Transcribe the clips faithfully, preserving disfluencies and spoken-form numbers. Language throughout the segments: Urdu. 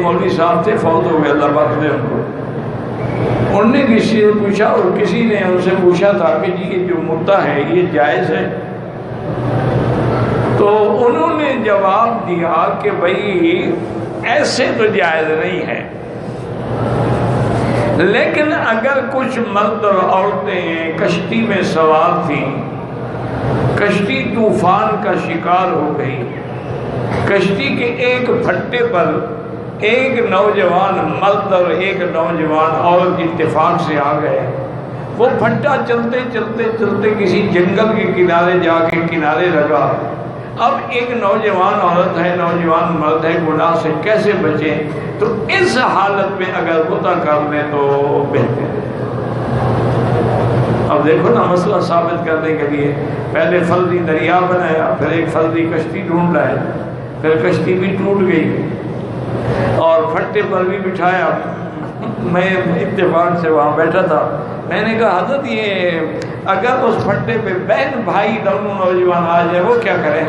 مولوی صاحب تھے، فوت ہو گئے، اللہ بخش دے ان کو۔ انہوں نے کسی سے پوچھا، اور کسی نے ان سے پوچھا تھا کہ جی یہ جو مدعا ہے یہ جائز ہے؟ تو انہوں نے جواب دیا کہ بھائی ایسے تو جائز نہیں ہے، لیکن اگر کچھ مرد اور عورتیں کشتی میں سوار تھیں، کشتی طوفان کا شکار ہو گئی، کشتی کے ایک پھٹے پر ایک نوجوان مرد اور ایک نوجوان عورت اتفاق سے آ گئے، وہ پھٹا چلتے چلتے چلتے کسی جنگل کے کنارے جا کے کنارے لگا۔ اب ایک نوجوان عورت ہے، نوجوان مرد ہے، گناہ سے کیسے بچیں؟ تو اس حالت میں اگر غطا کر لیں تو بہتر ہے۔ اب دیکھو نا، مسئلہ ثابت کرنے کے لیے پہلے فردی دریا بنایا، پھر ایک فردی کشتی ڈھونڈ لائے، پھر کشتی بھی ٹوٹ گئی اور پھٹے پر بھی بٹھایا۔ میں اتفاق سے وہاں بیٹھا تھا، میں نے کہا حضرت یہ اگر اس پھٹے پہ بہن بھائی دونوں نوجوان آ جائے وہ کیا کریں؟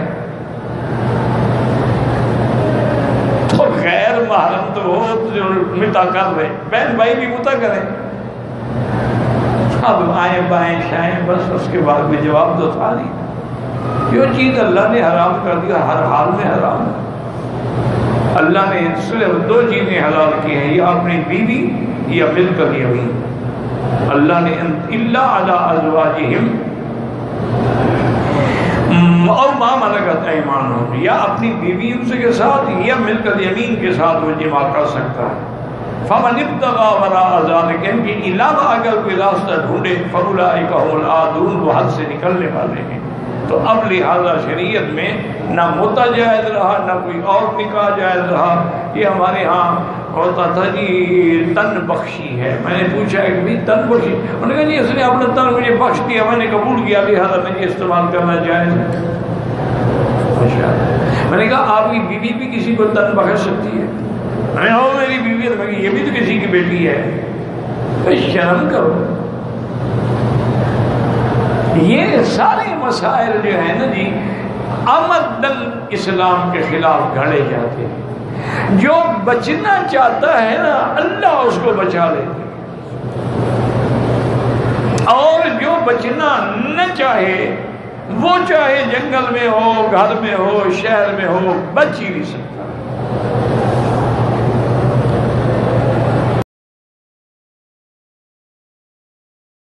تو غیر محرم تو وہ جو متا کر رہے، بہن بھائی بھی متا کریں۔ اب آئیں بائیں شائیں، بس اس کے بعد بھی جواب تو تھا نہیں۔ جو چیز اللہ نے حرام کر دیا ہر حال میں حرام ہے۔ اللہ نے صرف دو چیزیں حلال کی ہیں، یا اپنی بیوی یا ملکت یمین۔ اللہ نے الا علی ازواجہم اور ما ملکت ایمانہم، یا اپنی بیوی ان سے کے ساتھ یا ملکت یمین کے ساتھ وہ جماع کر سکتا ہے۔ فمن ابتغى وراء ذلك، ان کے علاوہ اگر کوئی راستہ ڈھونڈے، فاولئک هم العادون، وہ حد سے نکلنے والے ہیں۔ تو اب لہذا شریعت میں نہ متع جائز رہا، نہ کوئی اور نکاح جائز رہا۔ یہ ہمارے ہاں ہوتا تھا جی تن بخشی ہے۔ میں نے پوچھا کہ بھی تن بخشی، انہوں نے کہا جی اس نے اپنا تن مجھے بخش دیا، میں نے قبول کیا، لہذا مجھے استعمال کرنا جائز ہے۔ میں نے کہا آپ کی بیوی بھی کسی کو تن بخش سکتی ہے؟ میں نے کہا میری بیوی ہے، یہ بھی تو کسی کی بیٹی ہے، تو شرم کرو۔ یہ سارے مسائل جو ہیں نا جی عمدن اسلام کے خلاف گھڑے جاتے ہیں۔ جو بچنا چاہتا ہے نا اللہ اس کو بچا لیتے، اور جو بچنا نہ چاہے وہ چاہے جنگل میں ہو، گھر میں ہو، شہر میں ہو، بچ ہی نہیں سکتا۔